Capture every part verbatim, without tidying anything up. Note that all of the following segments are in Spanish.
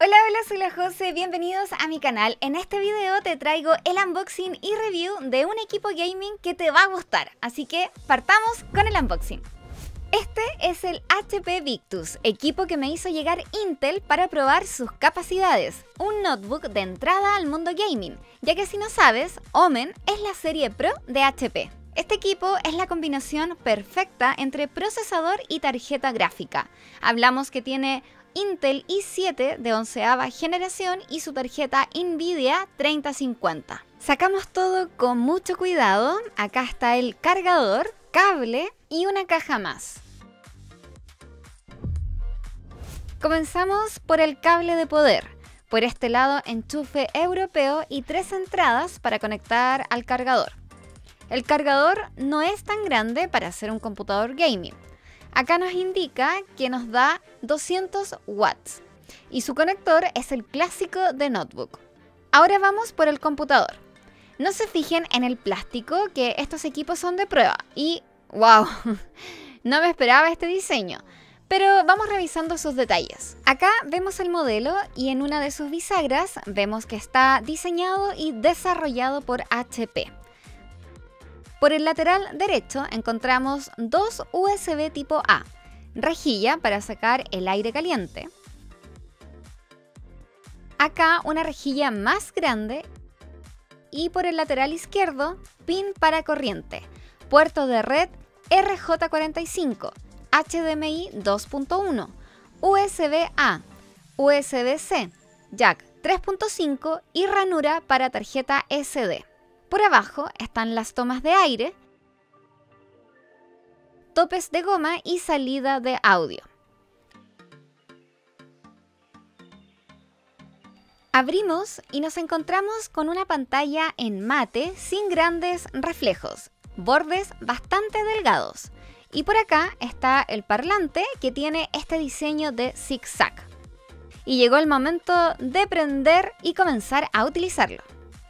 Hola, hola, soy la Jose, bienvenidos a mi canal. En este video te traigo el unboxing y review de un equipo gaming que te va a gustar. Así que partamos con el unboxing. Este es el H P Victus, equipo que me hizo llegar Intel para probar sus capacidades. Un notebook de entrada al mundo gaming, ya que si no sabes, Omen es la serie Pro de H P. Este equipo es la combinación perfecta entre procesador y tarjeta gráfica. Hablamos que tiene Intel i siete de onceava generación y su tarjeta Nvidia treinta cincuenta. Sacamos todo con mucho cuidado. Acá está el cargador, cable y una caja más. Comenzamos por el cable de poder. Por este lado, enchufe europeo y tres entradas para conectar al cargador. El cargador no es tan grande para ser un computador gaming. Acá nos indica que nos da doscientos watts y su conector es el clásico de notebook. Ahora vamos por el computador. No se fijen en el plástico, que estos equipos son de prueba y ¡wow! No me esperaba este diseño, pero vamos revisando sus detalles. Acá vemos el modelo y en una de sus bisagras vemos que está diseñado y desarrollado por H P. Por el lateral derecho encontramos dos U S B tipo A, rejilla para sacar el aire caliente, acá una rejilla más grande y por el lateral izquierdo pin para corriente, puerto de red R J cuarenta y cinco, H D M I dos punto uno, U S B A, U S B C, jack tres punto cinco y ranura para tarjeta S D. Por abajo están las tomas de aire, topes de goma y salida de audio. Abrimos y nos encontramos con una pantalla en mate sin grandes reflejos, bordes bastante delgados. Y por acá está el parlante que tiene este diseño de zigzag. Y llegó el momento de prender y comenzar a utilizarlo.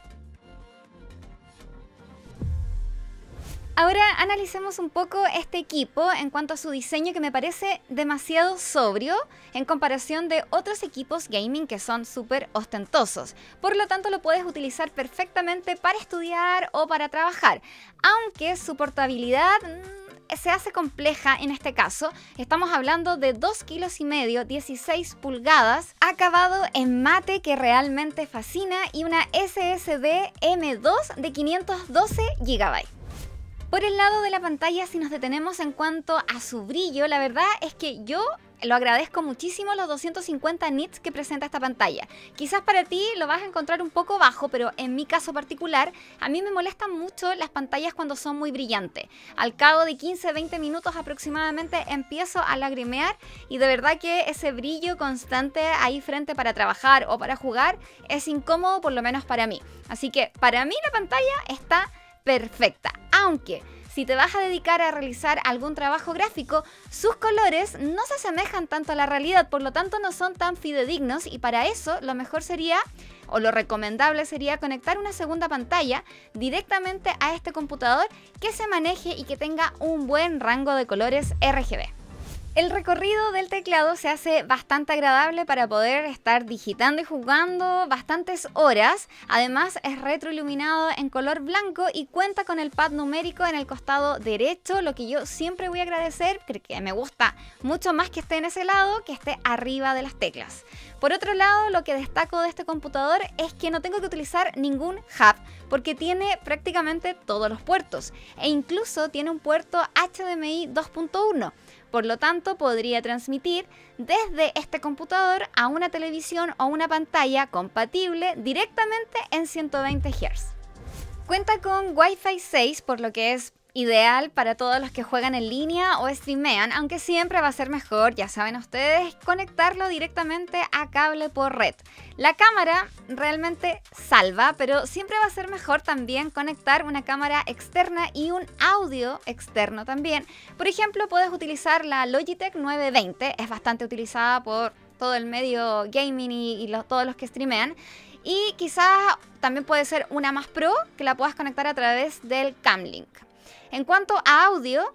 Ahora analicemos un poco este equipo en cuanto a su diseño, que me parece demasiado sobrio en comparación de otros equipos gaming que son súper ostentosos. Por lo tanto, lo puedes utilizar perfectamente para estudiar o para trabajar, aunque su portabilidad mmm, se hace compleja en este caso. Estamos hablando de dos kilos y medio, dieciséis pulgadas, acabado en mate que realmente fascina y una S S D M dos de quinientos doce gigabytes. Por el lado de la pantalla, si nos detenemos en cuanto a su brillo, la verdad es que yo lo agradezco muchísimo los doscientos cincuenta nits que presenta esta pantalla. Quizás para ti lo vas a encontrar un poco bajo, pero en mi caso particular, a mí me molestan mucho las pantallas cuando son muy brillantes. Al cabo de quince a veinte minutos aproximadamente empiezo a lagrimear y de verdad que ese brillo constante ahí frente para trabajar o para jugar es incómodo, por lo menos para mí. Así que para mí la pantalla está perfecta, aunque si te vas a dedicar a realizar algún trabajo gráfico, sus colores no se asemejan tanto a la realidad, por lo tanto no son tan fidedignos y para eso lo mejor sería, o lo recomendable sería conectar una segunda pantalla directamente a este computador que se maneje y que tenga un buen rango de colores R G B. El recorrido del teclado se hace bastante agradable para poder estar digitando y jugando bastantes horas. Además es retroiluminado en color blanco y cuenta con el pad numérico en el costado derecho, lo que yo siempre voy a agradecer, porque me gusta mucho más que esté en ese lado que esté arriba de las teclas. Por otro lado, lo que destaco de este computador es que no tengo que utilizar ningún hub, porque tiene prácticamente todos los puertos e incluso tiene un puerto H D M I dos punto uno. Por lo tanto, podría transmitir desde este computador a una televisión o una pantalla compatible directamente en ciento veinte hertz. Cuenta con Wi-Fi seis, por lo que es ideal para todos los que juegan en línea o streamean, aunque siempre va a ser mejor, ya saben ustedes, conectarlo directamente a cable por red. La cámara realmente salva, pero siempre va a ser mejor también conectar una cámara externa y un audio externo también. Por ejemplo, puedes utilizar la Logitech nueve veinte, es bastante utilizada por todo el medio gaming y, y los, todos los que streamean. Y quizás también puede ser una más pro que la puedas conectar a través del Camlink. En cuanto a audio,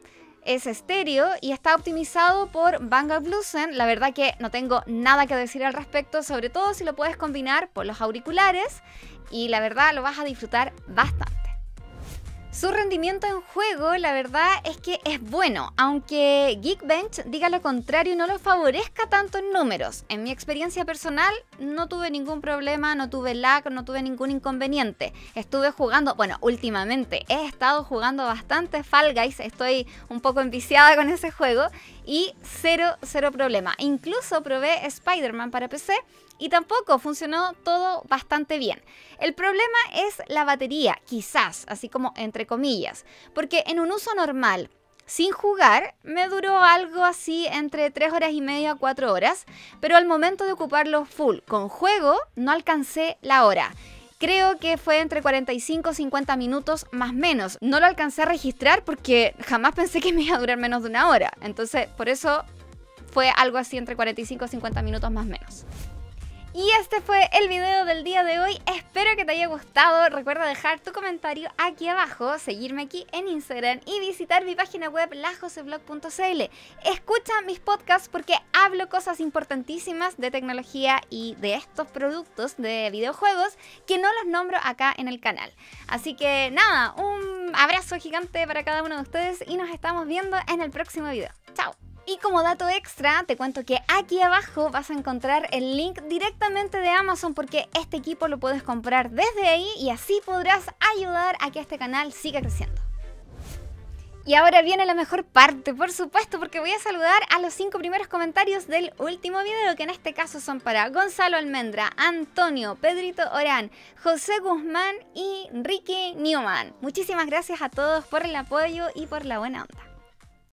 Es estéreo y está optimizado por Bang and Olufsen. La verdad que no tengo nada que decir al respecto, sobre todo si lo puedes combinar por los auriculares y la verdad lo vas a disfrutar bastante. Su rendimiento en juego, la verdad es que es bueno, aunque Geekbench diga lo contrario y no lo favorezca tanto en números. En mi experiencia personal no tuve ningún problema, no tuve lag, no tuve ningún inconveniente. Estuve jugando, bueno, últimamente he estado jugando bastante Fall Guys, estoy un poco enviciada con ese juego y cero, cero problema. Incluso probé Spider-Man para P C y tampoco funcionó todo bastante bien. El problema es la batería, quizás, así como entre comillas, porque en un uso normal, sin jugar, me duró algo así entre tres horas y media a cuatro horas, pero al momento de ocuparlo full con juego, no alcancé la hora. Creo que fue entre cuarenta y cinco a cincuenta minutos más o menos. No lo alcancé a registrar porque jamás pensé que me iba a durar menos de una hora. Entonces, por eso fue algo así entre cuarenta y cinco a cincuenta minutos más o menos. Y este fue el video del día de hoy, espero que te haya gustado, recuerda dejar tu comentario aquí abajo, seguirme aquí en Instagram y visitar mi página web la joseblog punto c l. Escucha mis podcasts porque hablo cosas importantísimas de tecnología y de estos productos de videojuegos que no los nombro acá en el canal. Así que nada, un abrazo gigante para cada uno de ustedes y nos estamos viendo en el próximo video. ¡Chao! Y como dato extra, te cuento que aquí abajo vas a encontrar el link directamente de Amazon porque este equipo lo puedes comprar desde ahí y así podrás ayudar a que este canal siga creciendo. Y ahora viene la mejor parte, por supuesto, porque voy a saludar a los cinco primeros comentarios del último video, que en este caso son para Gonzalo Almendra, Antonio, Pedrito Orán, José Guzmán y Ricky Newman. Muchísimas gracias a todos por el apoyo y por la buena onda.